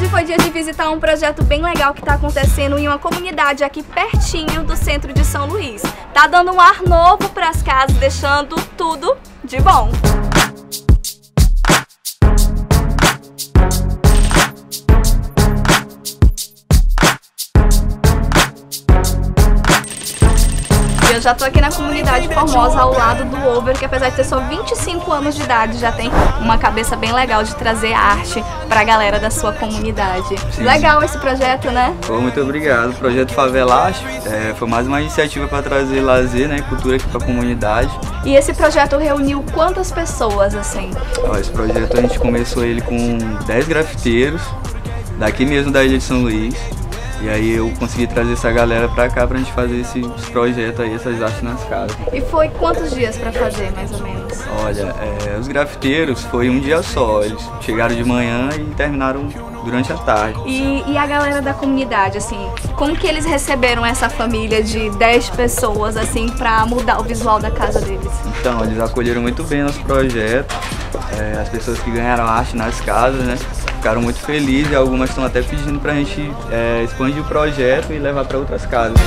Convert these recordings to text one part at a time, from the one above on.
Hoje foi dia de visitar um projeto bem legal que está acontecendo em uma comunidade aqui pertinho do centro de São Luís. Tá dando um ar novo para as casas, deixando tudo de bom. Eu já tô aqui na comunidade Formosa, ao lado do Over, que apesar de ter só 25 anos de idade, já tem uma cabeça bem legal de trazer arte pra galera da sua comunidade. Sim. Legal esse projeto, né? Pô, muito obrigado. O projeto Favelacho foi mais uma iniciativa para trazer lazer, né, cultura aqui pra comunidade. E esse projeto reuniu quantas pessoas, assim? Esse projeto a gente começou ele com 10 grafiteiros, daqui mesmo da Ilha de São Luís. E aí eu consegui trazer essa galera pra cá pra gente fazer esse projeto aí, essas artes nas casas. E foi quantos dias pra fazer, mais ou menos? Olha, os grafiteiros foi um dia só, eles chegaram de manhã e terminaram durante a tarde. E a galera da comunidade, assim, como que eles receberam essa família de 10 pessoas, assim, pra mudar o visual da casa deles? Então, eles acolheram muito bem nosso projeto, as pessoas que ganharam arte nas casas, né? Ficaram muito felizes e algumas estão até pedindo pra gente expandir o projeto e levar para outras casas.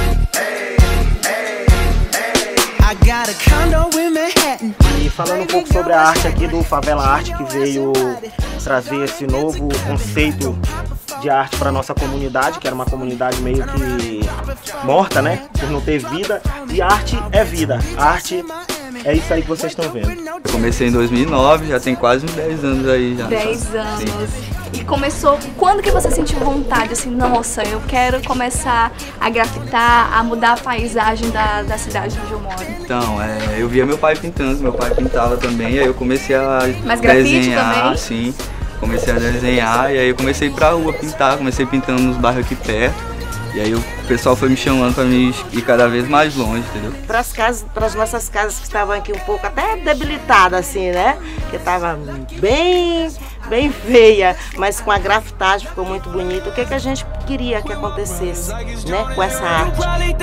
E falando um pouco sobre a arte aqui do Favela Arte, que veio trazer esse novo conceito de arte para nossa comunidade, que era uma comunidade meio que morta, né? Por não ter vida. E arte é vida. Arte é isso aí que vocês estão vendo. Eu comecei em 2009, já tem quase uns 10 anos aí já. 10 anos. Sim. E começou, quando que você sentiu vontade, assim, nossa, eu quero começar a grafitar, a mudar a paisagem da cidade onde eu moro? Então, eu via meu pai pintando, meu pai pintava também, e aí eu comecei a Mas grafite desenhar, também? Sim, comecei a desenhar, e aí eu comecei a ir pra rua pintar, comecei pintando nos bairros aqui perto. E aí o pessoal foi me chamando para mim ir cada vez mais longe, entendeu? Para as nossas casas que estavam aqui um pouco até debilitadas assim, né? Que estava bem feia, mas com a grafitagem ficou muito bonito. O que a gente queria que acontecesse, né? Com essa arte.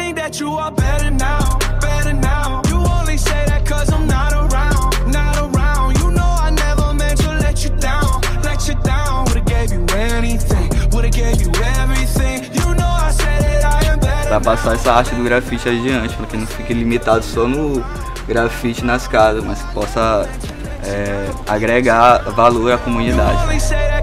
Para passar essa arte do grafite adiante, para que não fique limitado só no grafite nas casas, mas que possa agregar valor à comunidade.